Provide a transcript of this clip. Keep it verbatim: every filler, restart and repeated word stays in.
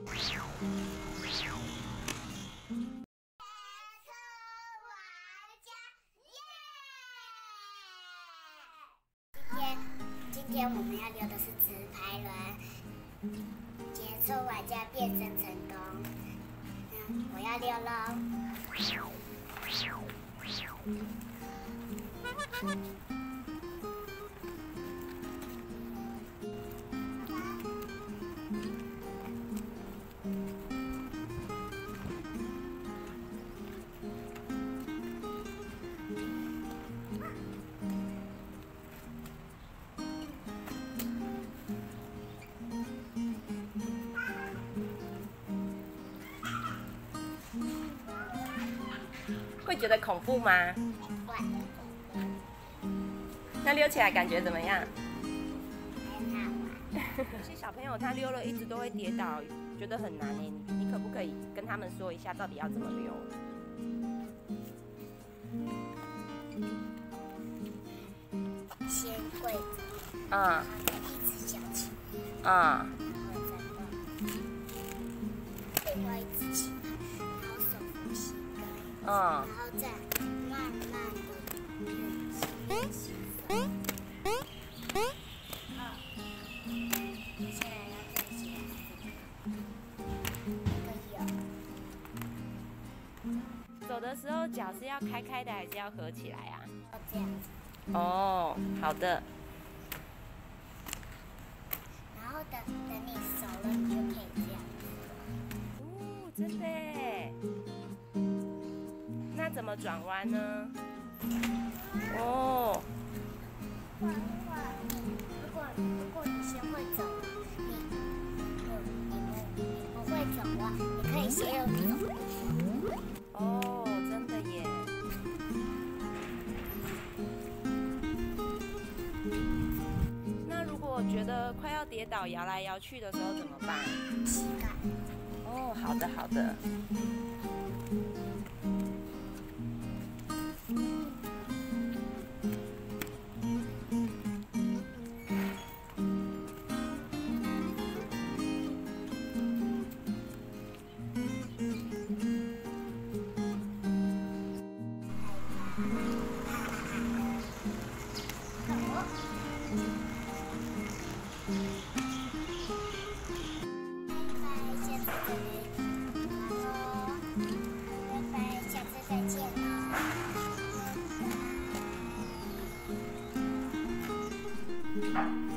今天，今天我们要溜的是直排轮，解说玩家变身成功。嗯，我要溜喽。 会觉得恐怖吗？ 会。 那溜起来感觉怎么样？ 很好玩。 有些小朋友他溜了一直都会跌倒，觉得很难哎。你你可不可以跟他们说一下，到底要怎么溜？ 先跪着， 嗯， 然后再一只脚起来， 嗯， 然后再动，另外一只起来，然后手扶膝盖， 嗯， 然后再慢慢的练习练习手。好，接下来要练习这个有。 走的时候脚是要开开的还是要合起来啊？ 要这样子， 哦，好的。 然后等等你熟了，你就可以这样子了。 哦，真的耶。那怎么转弯呢？哦， 如果如果你先会走，你你你不你不会转弯，你可以先用走。 哦，真的耶。那如果觉得快要跌倒、摇来摇去的时候怎么办？ 膝盖。 哦，好的好的。 拜拜。